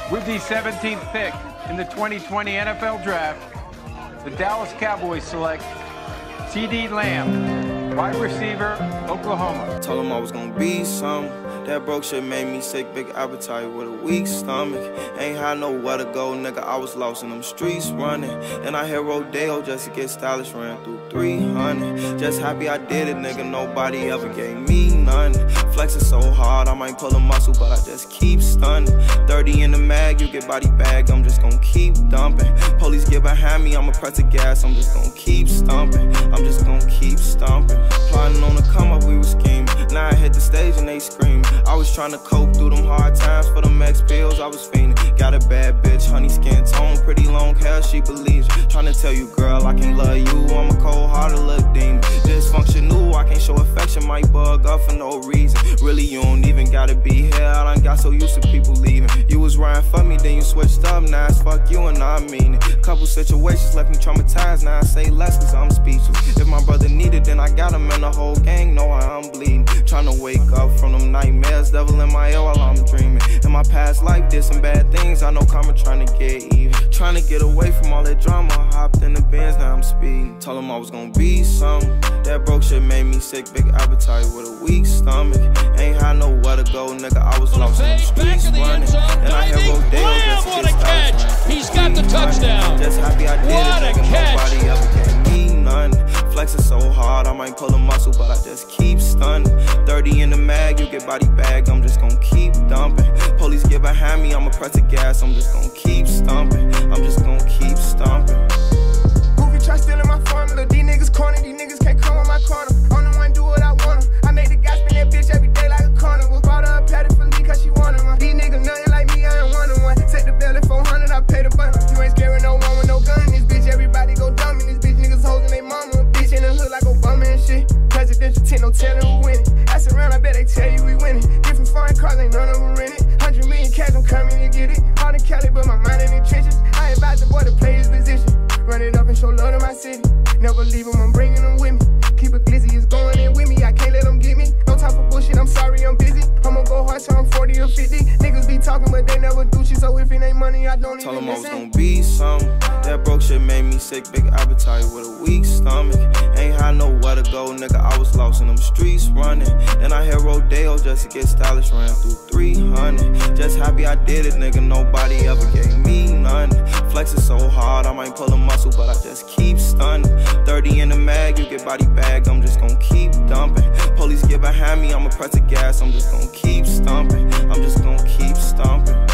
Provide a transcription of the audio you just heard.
With the 17th pick in the 2020 NFL Draft, the Dallas Cowboys select CeeDee Lamb, wide receiver, Oklahoma. Told him I was gonna be something. That broke shit made me sick, big appetite with a weak stomach. Ain't had nowhere to go, nigga, I was lost in them streets running. And I hit Rodeo just to get stylish, ran through 300. Just happy I did it, nigga, nobody ever gave me none. Flexing so hard, I might pull a muscle, but I just keep stunning. 30 in the mag, you get body bagged, I'm just gon' keep dumping. Police get behind me, I'ma press the gas, I'm just gon' keep stomping. I'm just gon' keep stomping. Plotting on the come up, we was scheming. Now I hit the stage and they scream. I was trying to cope through them hard times for them X pills, I was fiending. Got a bad bitch, honey skin tone, pretty long hair, she believes. Trying to tell you, girl, I can't love you, I'm a cold-hearted little demon. Dysfunctional, I can't show affection, might bug up for no reason. Really, you don't even gotta be here, I done got so used to people leaving. You was riding for me, then you switched up, now it's fuck you and I mean it. Couple situations left me traumatized, now I say less cause I'm speechless. If my brother needed, then I got him and the whole gang know how I'm bleeding. Trying to wake up from them nightmares, devil in my ear while I'm dreaming. In my past life, did some bad things, I know karma trying to get even. Trying to get away from all that drama, hopped in the Benz, now I'm speeding. Told him I was gonna be something. That broke shit made me sick, big appetite with a weak stomach. Ain't had nowhere to go, nigga, I was lost in the streets running. And I hit Rodeo just to get catch! He's got the touchdown! Just happy I did it, nigga, nobody ever gave me none. Flexing so hard, I might pull a muscle, but I just keep stunning. 30 in the mag, you get body bagged, I'm just gon' keep dumping. Police get behind me, I'ma press the gas, I'm just gon' keep stomping. I'm just gon' keep stomping. Goofy try stealing my formula, these niggas corny, these niggas can't come on my corner. I'm the one do what I want 'em. I make the guy spin that bitch every day like a carnival. Bought her a patty for me cause she wanted one. These niggas nothing like me, I ain't one on one. Set the bill at 400, I pay the bundle. You ain't scaring no one with no gun in this bitch, everybody go dumb in this bitch. Niggas holding they mama, bitch in the hood like Obama and shit. Presidential tent, no telling who winning. Ask around, I bet they tell you we winning. Different foreign cars, ain't none of them rented. 100 million cash, I'm coming to get it. Hard in Cali, but my mind in the trenches. I advise the boy to play his position. Run it up and show love to my city. Never leave him, I'm bringing them with me. Keep it glizzy, it's going in with me. I can't let them get me. No time for bullshit, I'm sorry, I'm busy. I'ma go hard till I'm 40 or 50. Niggas be talking, but they never do shit. So if it ain't money, I don't Told even him I was listen. gonna be something. That broke shit made me sick, big appetite with a weak stomach. Ain't had nowhere to go, nigga, I was lost in them streets running. Then I hit Rodeo just to get stylish, ran through 300. Just happy I did it, nigga, nobody ever gave me none. Flexing so hard, I might pull a muscle, but I just keep stunning. 30 in the mag, you get body bagged, I'm just gon' keep dumping. Police get behind me, I'ma press the gas, I'm just gon' keep stomping. I'm just gon' keep stomping.